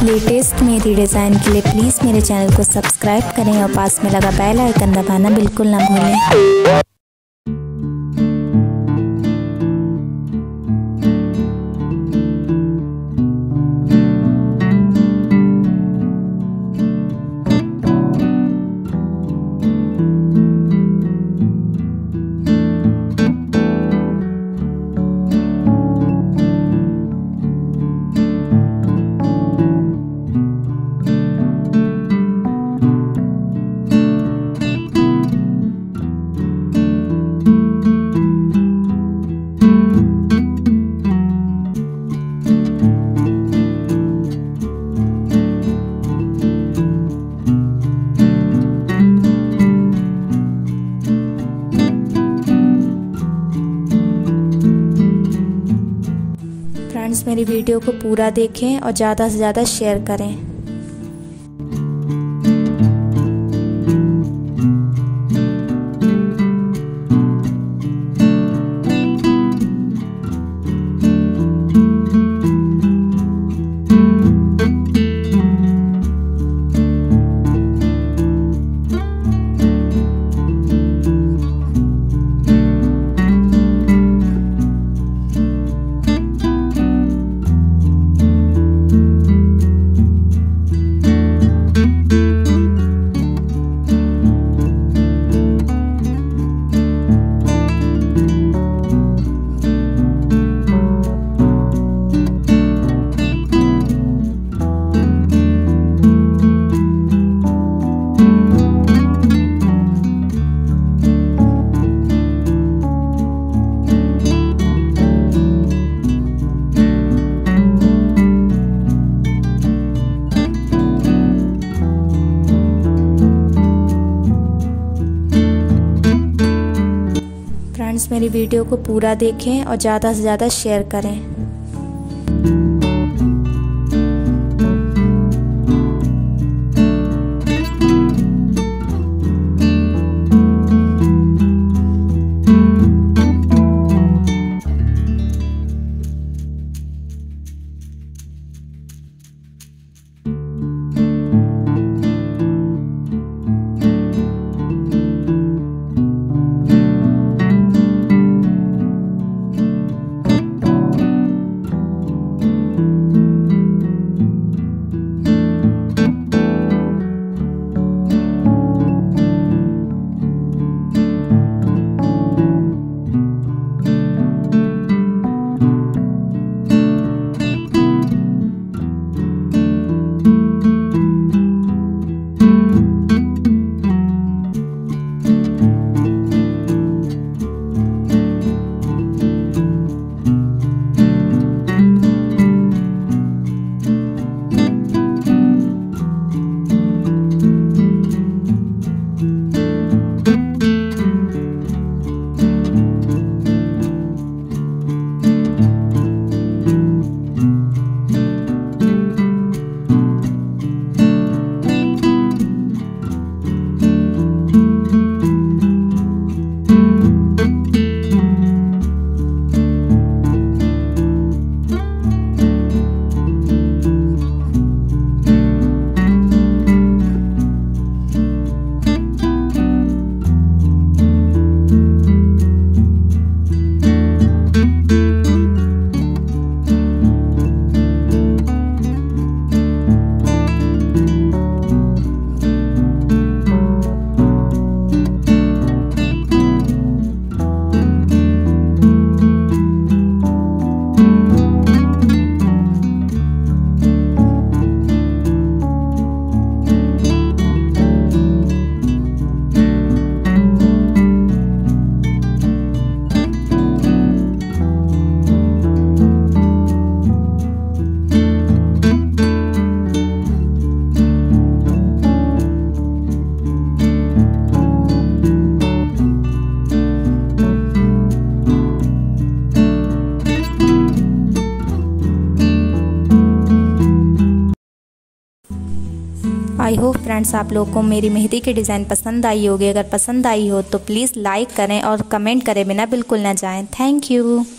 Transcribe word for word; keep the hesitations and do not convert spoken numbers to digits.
Latest मेरी design के लिए प्लीज़ मेरे चैनल को सब्सक्राइब करें और पास में लगा बेल आइकन दबाना बिल्कुल ना भूलें। फ्रेंड्स, मेरी वीडियो को पूरा देखें और ज़्यादा से ज़्यादा शेयर करें। फ्रेंड्स, मेरी वीडियो को पूरा देखें और ज़्यादा से ज़्यादा शेयर करें। आई होप फ्रेंड्स आप लोगों को मेरी मेहंदी की डिज़ाइन पसंद आई होगी। अगर पसंद आई हो तो प्लीज़ लाइक करें और कमेंट करें बिना बिल्कुल ना जाएं। Thank you.